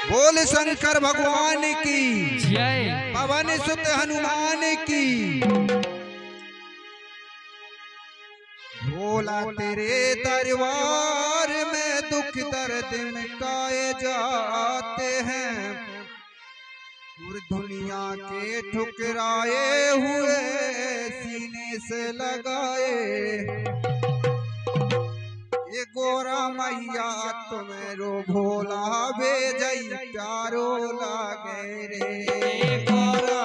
बोल शंकर भगवान की जय। पवन सुत हनुमान की। भोला तेरे दरबार में दुख दर्द मिटाए जाते हैं, और दुनिया के ठुकराए हुए सीने से लगाए। ये गोरा मैया तुम्हें भोला भेजई प्यारो लागे रे। गोरा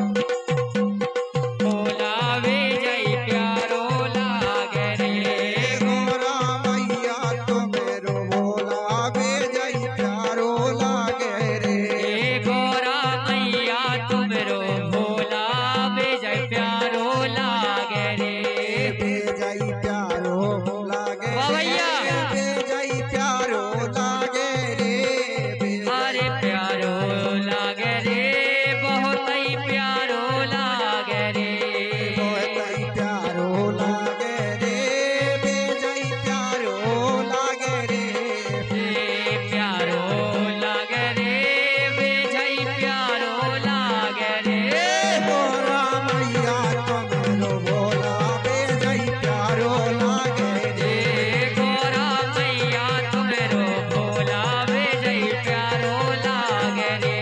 भोला भेजई प्यारो लागे रे। गोरा मैया तुम्हें भोला भेजई प्यारो लागे रे। गोरा मैया तुमरो भोला भेजई प्यारो लागे रे। भेजई प्यारो लागे भैया भेजई प्यारो लागे रे। अरे प्यारो लागे रे, बहुत ही प्यारो लागे रे। बहुत ही प्यारो लागे रे। भेजई प्यारो लागे रे। प्यारो लागे रे, भेजई प्यारो लागे रे। गोरा मैया तुम्हें भोला भेजई प्यारो लागे रे। गोरा मैया तुमरो भोला भेजई प्यारो लागे रे।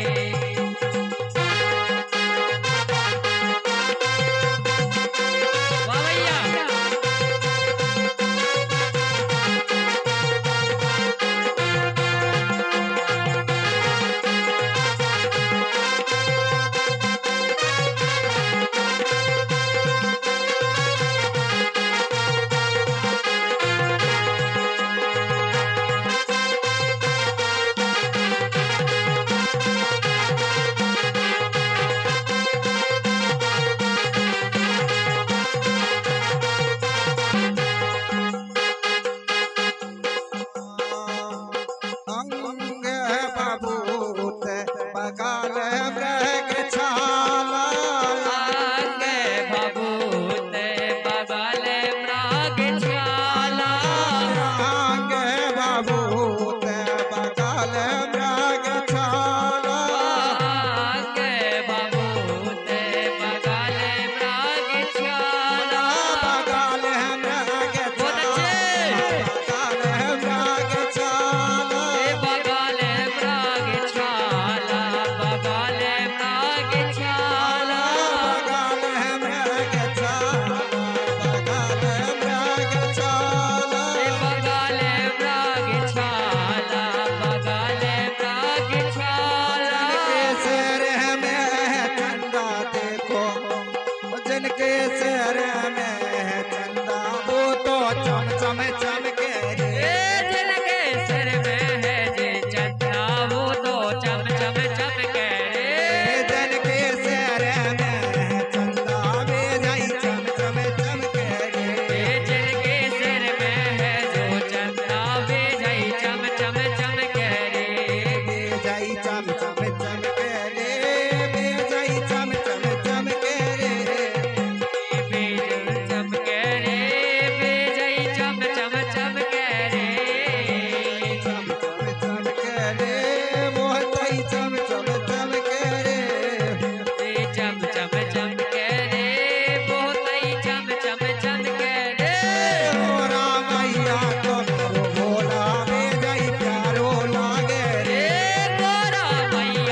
वाह भैया। अंग बबूत बगाल मृग छाला। आगे बबूत बगल मृग छाला। अंग बबूत बगाल मृग छाला। आगे बबूत बगल मृग छाला। बगाल मृग बहुत अच्छे। बगाल मृग छाला। बगल मृग छाला, बगल मृग छाला। बगाल मृग छाला। बगाल मृग छाला। बगल मृग छाला, बगल मृग छाला। जिनके सिर में है चंदा देखो, जिनके सिर में है चंदा वो तो चम चम चमके रे। जिनके सिर में है जे चंदा वो तो चम चम चमके रे। जिनके सिर में है चंदा वे जाई चम चम चमके रे। जिनके सिर में है जो चंदा वे जई चम चम चमके रे। वे जाई चम चम चमके रे। वे जाई चम चम चमके रे। बेजम चमके रे, बेजई चम चम चमके रे। चम चम चमके रे। बहुत ही चम चम चमके रे। चम चम चमके रे, बहुत ही चम चम चमके रे। गोरा मैया तुम्हें भोला भेजई प्यारो लागे रे। गोरा मैया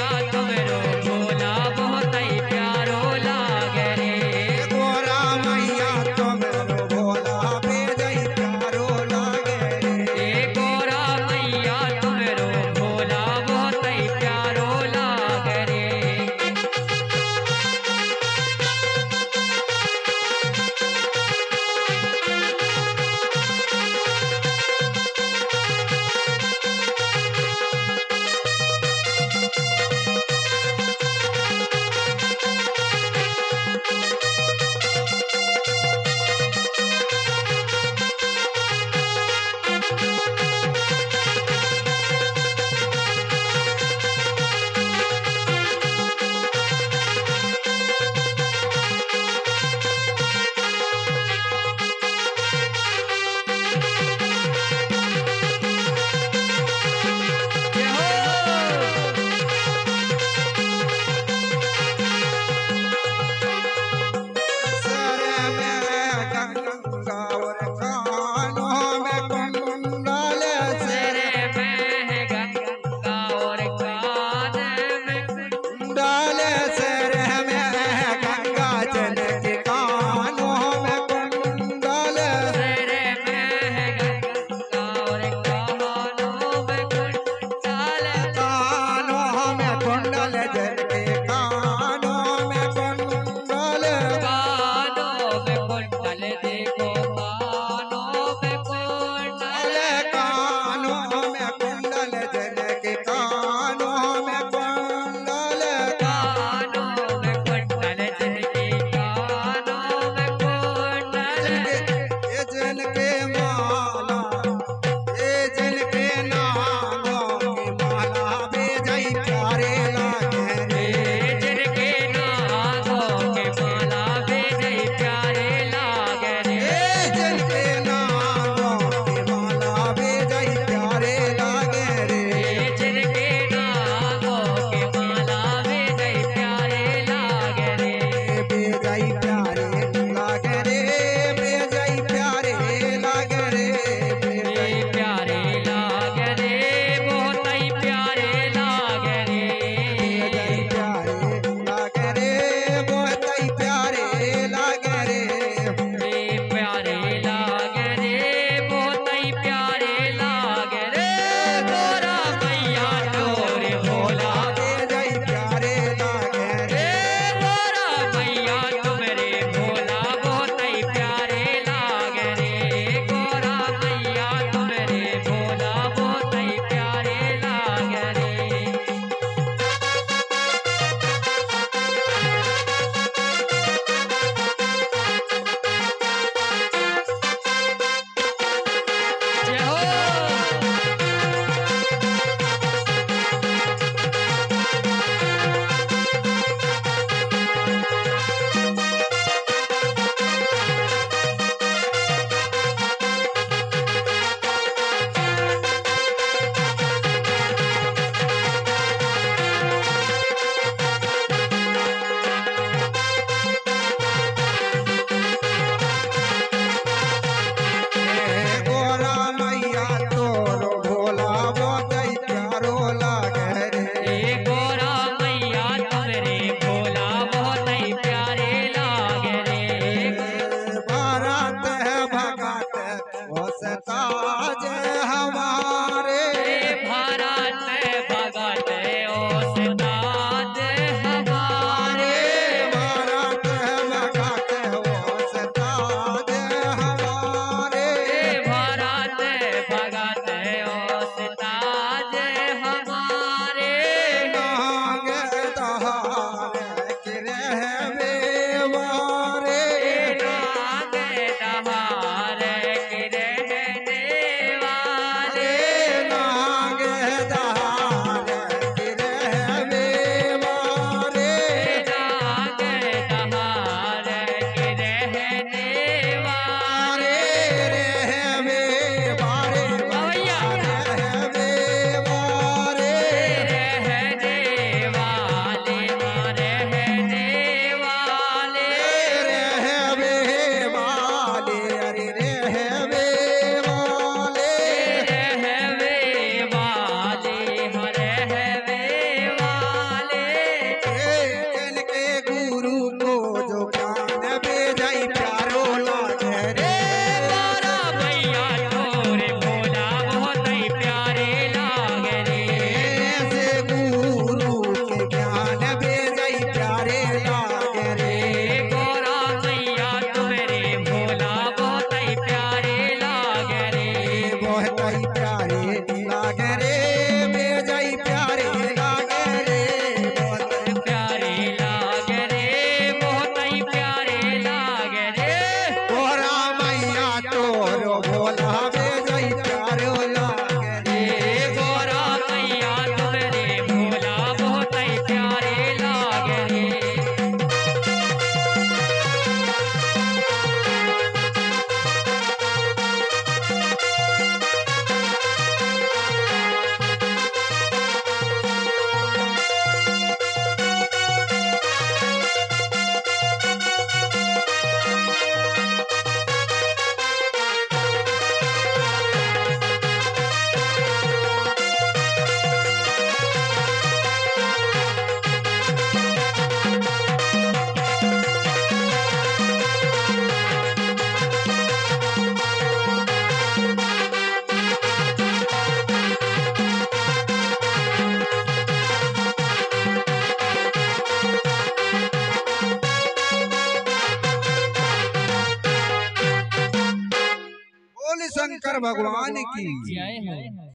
शंकर भगवान की जय हो।